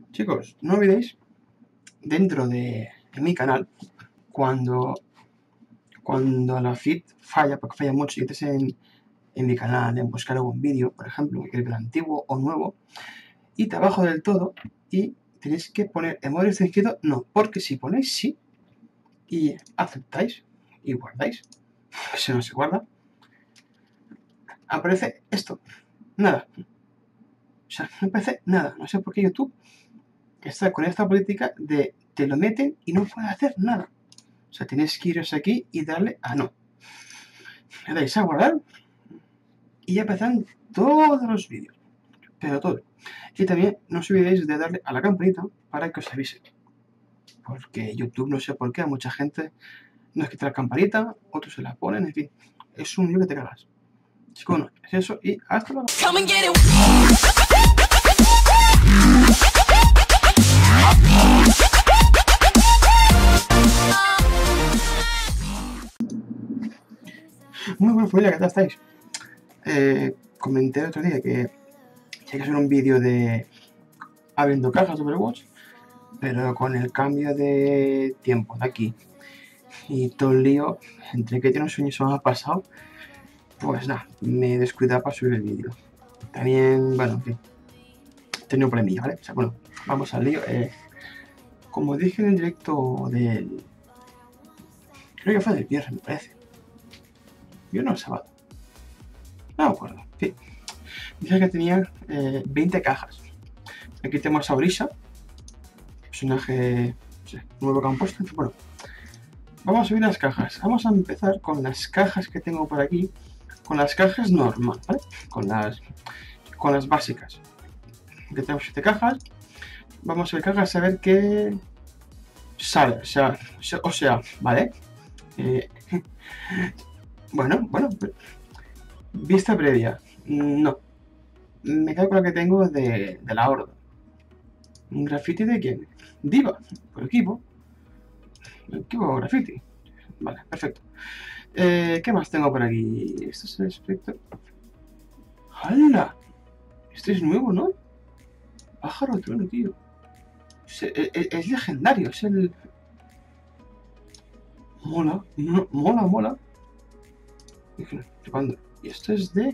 Chicos, no olvidéis, dentro de mi canal, cuando la feed falla, porque falla mucho, y entres en mi canal, en buscar algún vídeo, por ejemplo, que el antiguo o nuevo, y te abajo del todo, y tenéis que poner en modo restringido no, porque si ponéis sí, y aceptáis, y guardáis, si no se guarda, aparece esto, nada. O sea, no aparece nada, no sé por qué YouTube está con esta política de te lo meten y no puedes hacer nada. O sea, tenéis que iros aquí y darle a no. Le dais a guardar y ya empezarán todos los vídeos. Pero todo. Y también no os olvidéis de darle a la campanita para que os avise. Porque YouTube, no sé por qué, a mucha gente no es quita la campanita, otros se la ponen, en fin. Es un lío que te cagas. Así que bueno, es eso y hasta luego. Muy buena familia, ¿qué tal estáis? Comenté el otro día que hay que hacer un vídeo de abriendo cajas de Overwatch, pero con el cambio de tiempo de aquí y todo el lío, entre que tiene un sueño y se me ha pasado, pues nada, me he descuidado para subir el vídeo. También, bueno, en fin, he tenido un problemilla, ¿vale? O sea, bueno, vamos al lío. Como dije en el directo del... Creo que fue del viernes, me parece. Yo no, el sábado. No me acuerdo. En fin, dije que tenía 20 cajas. Aquí tenemos a Orisa, personaje no sé, nuevo que han puesto. Bueno, vamos a subir las cajas. Vamos a empezar con las cajas que tengo por aquí. Con las cajas normales, ¿vale? Con las básicas. Que tenemos 7 cajas. Vamos a ver cajas a ver qué sale. O sea, ¿vale? Bueno. Vista previa. No. Me quedo con la que tengo de la Horda. ¿Un graffiti de quién? Diva. Por equipo. Equipo graffiti. Vale, perfecto. ¿Qué más tengo por aquí? Esto es el aspecto. ¡Hala! Este es nuevo, ¿no? Pájaro trueno, tío. Es legendario, es el... Mola, mola. Y esto es de...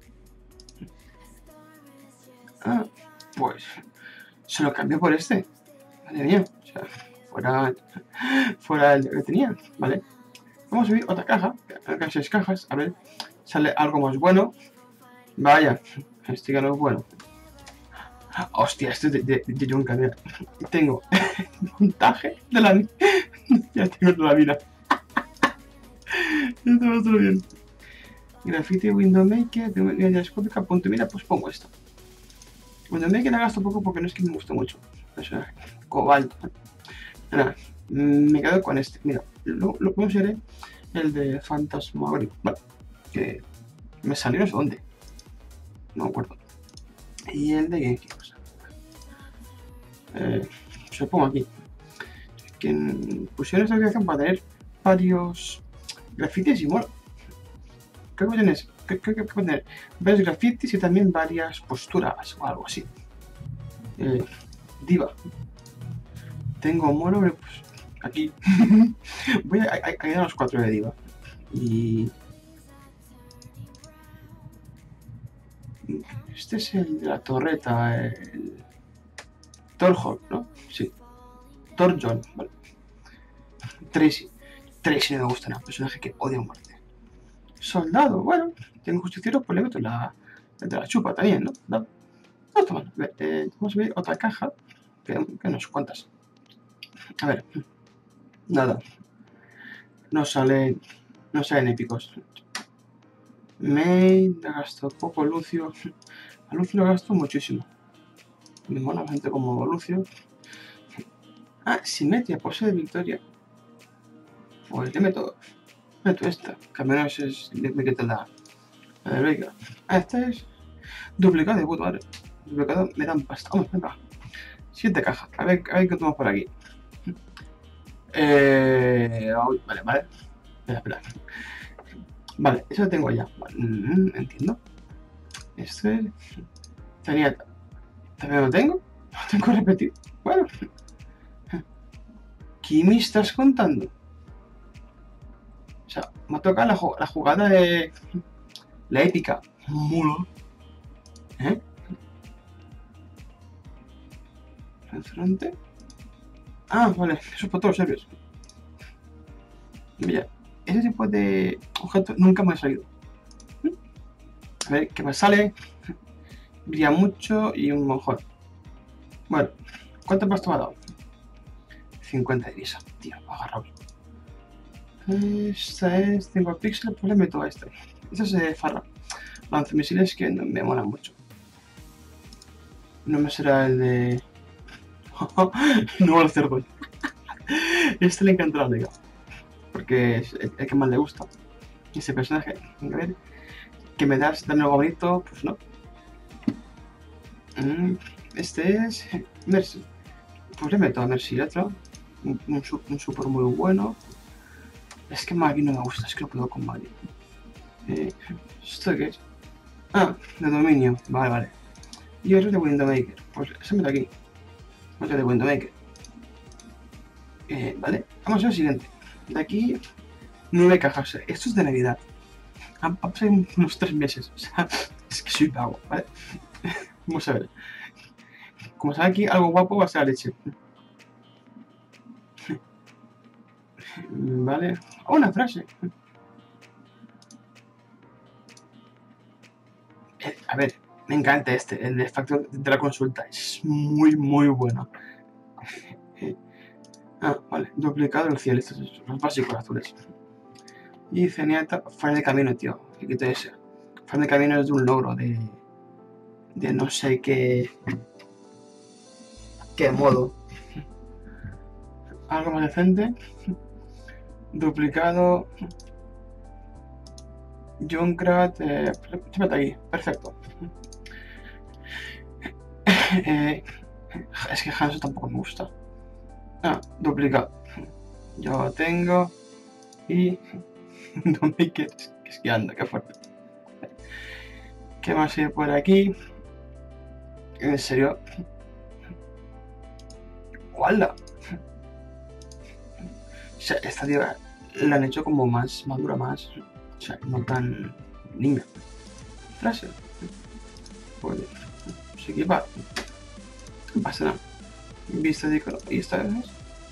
Ah, pues... Se lo cambió por este. Madre mía, o sea, fuera el que tenía, ¿vale? Vamos a subir otra caja, acá 6 cajas, a ver, sale algo más bueno. Vaya, este que no es bueno. Hostia, este es de Junka, mira. Tengo montaje de la... Ya tengo toda la vida. Esto va a estar bien. Graffiti, Window Maker, de telescópica, punto mira, pues pongo esto. Window Maker la gasto poco porque no es que me guste mucho. O sea, cobalto. Nada, me quedo con este. Mira, lo usaré el de Fantasmagorio. Vale, que me salió no sé dónde. No me acuerdo. Y el de Genki. Se lo pongo aquí. Que pusieron esta aplicación para tener varios grafitis y mola. Creo que tienes que tener varios grafitis y también varias posturas o algo así. Diva. Tengo mono, pero pues aquí. Voy a ir a los 4 de Diva. Y... Este es el de la torreta, el... Thorhawk, ¿no? Sí. Thorjon, vale. Tracy no me gusta nada, personaje que odio a muerte. Soldado, bueno, tengo justiciero, pues le meto la chupa también, ¿no? No está mal. Vamos a ver otra caja, que no sé cuántas. A ver, nada. No salen épicos. May, la gasto poco. Lucio. A Lucio lo gasto muchísimo. Me mola gente como Lucio. Ah, simetría, pose de victoria. Pues le meto esta. Que al menos me quita la de Vega. Ah, esta es duplicado de puto madre. Duplicado me dan pasta. Vamos, venga. 7 cajas. A ver qué tenemos por aquí. Vale. Espera. Vale, eso lo tengo ya. Vale, entiendo. Este... Zenyatta. ¿También lo tengo? No tengo que repetir. Bueno. ¿Qué me estás contando? O sea, me ha tocado la jugada de... La épica. Mola. ¿Eh? Restaurante. Ah, vale. Eso es para todos los servers. Mira, ese tipo de objeto nunca me ha salido. A ver, ¿qué me sale? Brilla mucho y un mejor. Bueno, ¿cuánto pasta me ha dado? 50 de visa. Tío, agarrado. Esta es 5 píxeles, pues le meto a esta. Esta es de farra. Lanzamisiles que no me mola mucho. No me será el de... no, el cerdo. Este le encanta la liga. Porque es el que más le gusta. Ese personaje. A ver, que me das dame algo bonito, pues no. Este es Mercy. Pues le meto a Mercy otro. Un super muy bueno. Es que Maggie no me gusta, es que no puedo con Maggie. ¿Esto qué es? Ah, de dominio. Vale, vale. Y otro de Windowmaker. Pues se mete aquí. Otro de Windowmaker. Vale, vamos al siguiente. De aquí, 9 cajas. Esto es de Navidad. Han pasado unos 3 meses. O sea, es que soy vago, ¿vale? Vamos a ver. Como sale aquí algo guapo, va a ser la leche. Vale. Oh, una frase. A ver, me encanta este. El de factor de la consulta. Es muy, muy bueno. Ah, vale. Duplicado el cielo. Estos son los básicos azules. Y Zenyatta, fan de camino, tío. Que quito ese. Fan de camino es de un logro de no sé qué modo. Algo más decente. Duplicado. Junkrat. Espérate aquí. Perfecto. Es que Hanzo tampoco me gusta. Ah, duplicado. Yo tengo. Y. Domaker. Es que anda, qué fuerte. ¿Qué más hay por aquí? En serio. ¡Hola! O sea, esta tía la han hecho como más madura, más. O sea, no tan niña. Frase. Pues se equipa. No pasa nada. Vista de icono. Y esta vez.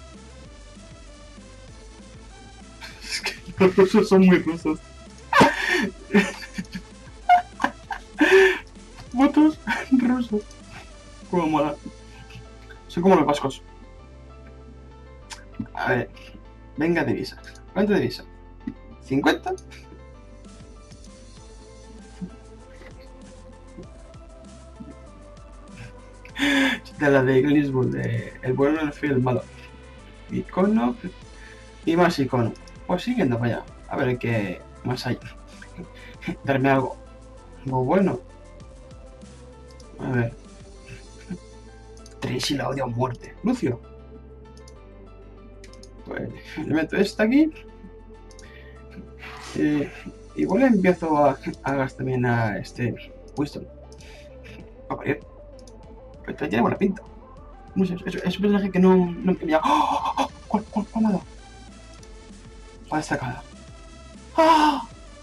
Es que los rusos son muy rusos. Votos rusos. Como mola. Son como los vascos. A ver. Venga, divisa. ¿Cuánto divisa? ¿50? De la de Lisboa, de el bueno, el feo y el malo. Icono y más icono. Pues siguiendo para allá. A ver qué más hay. Darme algo. Algo bueno. A ver. Tracy la odio a muerte. Lucio. Pues le meto esta aquí. Igual empiezo a gastar también a este Winston. A ver. Pero tiene buena pinta. No sé, es un personaje que no me pilla. ¡Oh! ¿Cuál me ha dado? ¿Cuál destacada? ¡Ah!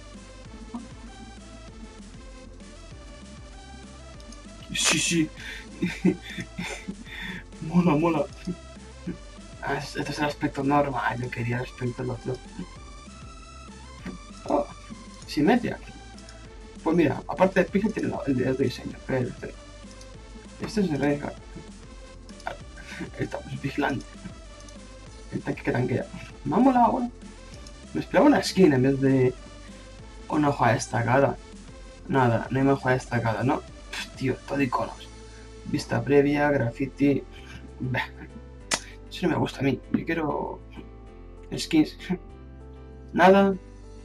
Sí, sí. Mola, mola. Ah, este es el aspecto normal. Yo quería el aspecto del otro. Oh, simetría. Pues mira, aparte de Pixel tiene el de diseño. Pero este es el rey. Estamos vigilante. El tanque que tanquea. Me ha molado, bueno. Me esperaba una skin en vez de una hoja destacada. Nada, no hay más hoja destacada, ¿no? Pff, tío, todo iconos. Vista previa, graffiti. Bah, eso no me gusta a mí. Yo quiero skins. Nada.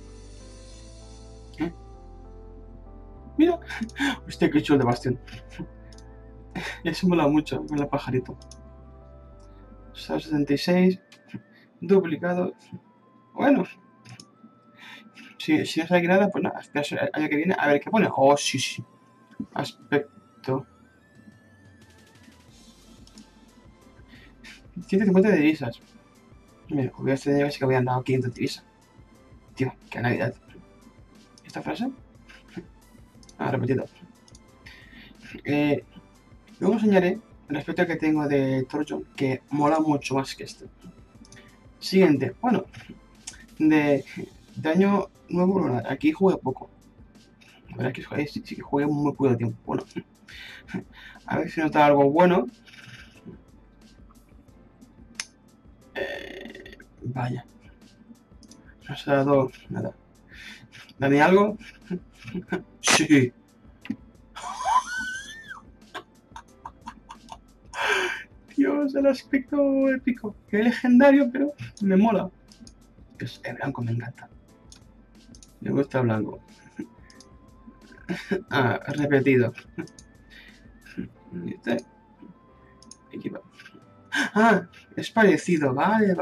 Mira. Hostia, qué chulo de Bastión. Eso mola mucho con el pajarito. 76. Duplicado. Bueno. Si no sale nada, pues nada. Espera el año que viene a ver qué pone. Oh, sí, sí. Aspecto. 150 divisas. Mira, hubiera tenido que sí que habían dado 500 divisas. Tío, qué Navidad. ¿Esta frase? Ah, repetido. Luego enseñaré el aspecto que tengo de Torjon, que mola mucho más que este. Siguiente, bueno, de año nuevo lunar. Aquí jugué poco. La verdad es que sí que jugué muy poco tiempo. Bueno, a ver si nota algo bueno. Vaya, no se ha dado nada. ¿Dame algo? Sí. Dios, el aspecto épico. Que es legendario, pero me mola. Dios, el blanco me encanta. Me gusta el blanco. Ah, repetido. Este. Equipa. Ah, es parecido. Vale.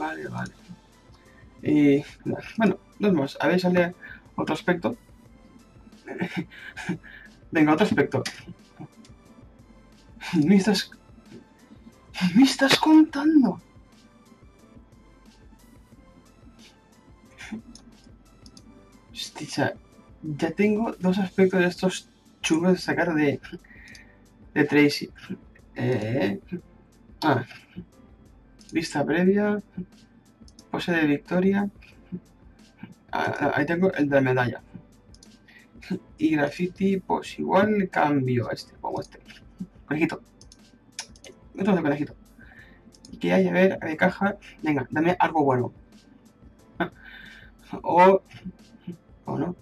Y bueno, dos más. A ver, sale otro aspecto. Venga, otro aspecto. ¿Me estás, me estás contando? Hostia, ya tengo dos aspectos de estos chulos de sacar de Tracy. Eh, ah, vista previa, pose de victoria. Ahí tengo el de la medalla. Y graffiti, pues igual cambio este, pongo este. Conejito. Otro de conejito. Y que haya, a ver, de caja. Venga, dame algo bueno. O no.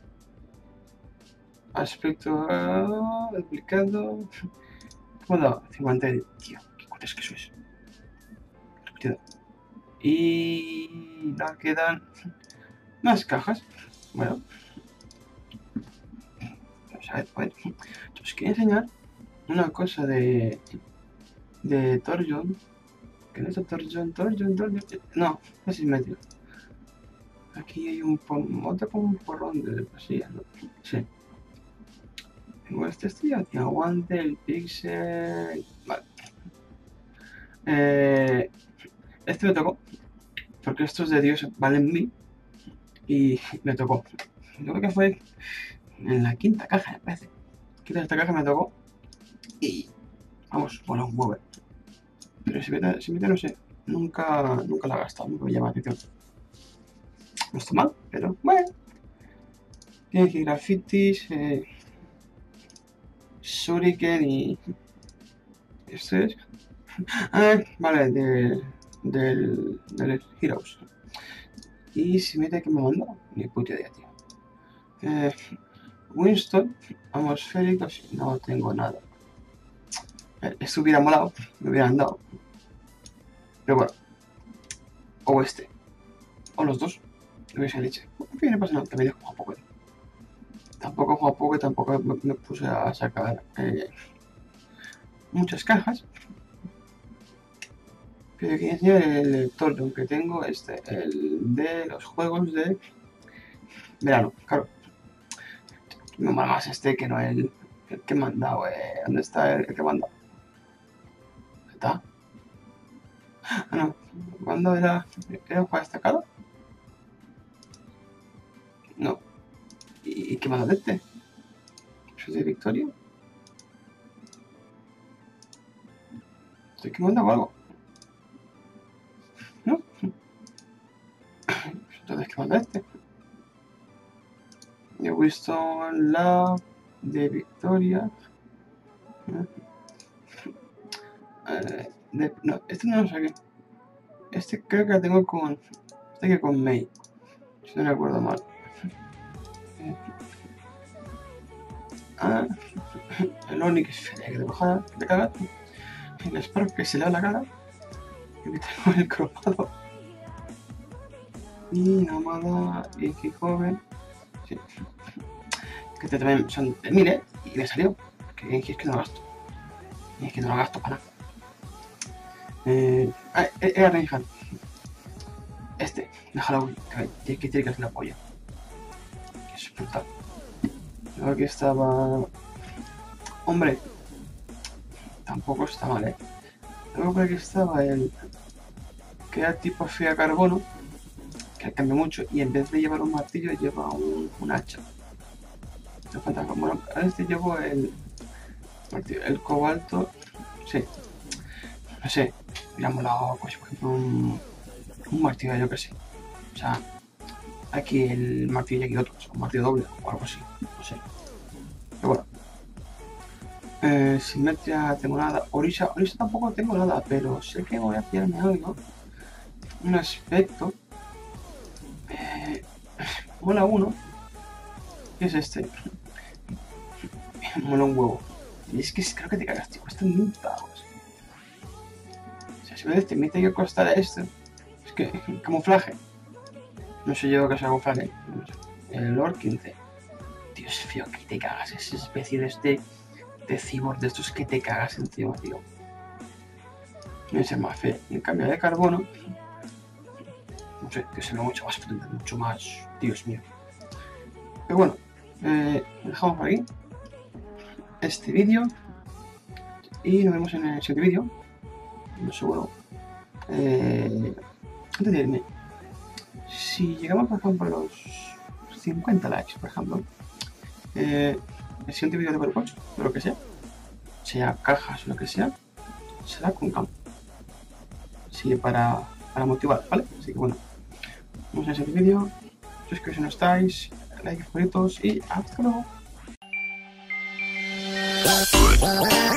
Aspecto duplicado. ¿Cómo 50. Tío, qué cutres que sois. Repetido. Y nos quedan más cajas. Bueno, vamos a ver. Bueno, os quería enseñar una cosa de Torjon. Que no es Torjon. No, es Inmetrio. Aquí hay un otro como un porrón de pasillas, ¿no? Sí. Tengo este estrella, que aguante el pixel. Vale. Este me tocó, porque estos de Dios valen 1000 y me tocó. Yo creo que fue en la quinta caja, me parece. Esta caja me tocó y vamos, bueno, un huevo. Pero si mete, no sé, nunca la he gastado, nunca me llama la atención. No está mal, pero bueno. Tiene aquí grafitis, shuriken y... Esto es... Ah, vale, del Heroes. Y si mete que me mandó, ni puta idea, tío. Winston, atmosféricos, no tengo nada. Esto hubiera molado, me hubieran dado. Pero bueno, o este, o los dos, lo hubiese dicho. En fin, no pasa nada, también he jugado poco. Tampoco he jugado poco y tampoco me puse a sacar muchas cajas. Pero quería enseñar el Torjon que tengo, el de los juegos de verano, claro. Me mola más este que no el que me han dado. ¿Dónde está el que me han dado? ¿Está? Ah, no. ¿Cuándo era un juego destacado? No. ¿Y qué me ha dado este? ¿Eso es de Victoria? ¿Estoy quemando algo? ¿No? Entonces, ¿qué me ha dado este? He visto la de Victoria. No, este no lo saqué. Este creo que la tengo con... Este que con May. Si no me acuerdo mal. El Oni que es que de cagar. El Spark que se le da la cara. Y que tengo el cromado. Y Namada y que joven. Sí. Que te también son de 1000, y me salió. Que es que no lo gasto. Y es que no lo gasto para nada. Era Reinhardt. Este, de Halloween, que tiene que hacer la polla. Que es brutal. Creo que estaba... Hombre, tampoco está mal, Luego por aquí estaba el que era tipo fría carbono, que cambia mucho, y en vez de llevar un martillo lleva un hacha. Bueno, a este llevo el martillo, el cobalto, sí, no sé, hubiera molado, pues, por ejemplo, un martillo, yo que sé. O sea, aquí el martillo y aquí otro, o sea, un martillo doble o algo así, no sé. Pero bueno. Simetría tengo nada. Orisa tampoco tengo nada, pero sé que voy a pillarme algo. Un aspecto. Mola uno. ¿Qué es este? Mola un huevo. Y es que creo que te cagas, tío. Cuesta 1000 pavos. O sea, si me permite que costara esto. Es que, camuflaje. No sé yo qué es camuflaje. El Lord 15. Dios fío, que te cagas. Esa especie de cyborg de estos que te cagas encima, tío. Ese es más feo. Y en cambio de carbono. No sé, que se ve mucho más potente, mucho más. Dios mío. Pero bueno, dejamos por aquí este vídeo y nos vemos en el siguiente vídeo. No seguro. Antes de irme, si llegamos por ejemplo a los 50 likes, por ejemplo, el siguiente vídeo de Overwatch, de lo que sea cajas o lo que sea, será con campo. Así para motivar, ¿vale? Así que bueno, nos vemos en el siguiente vídeo. Suscribiros si no estáis, like, favoritos y hasta luego.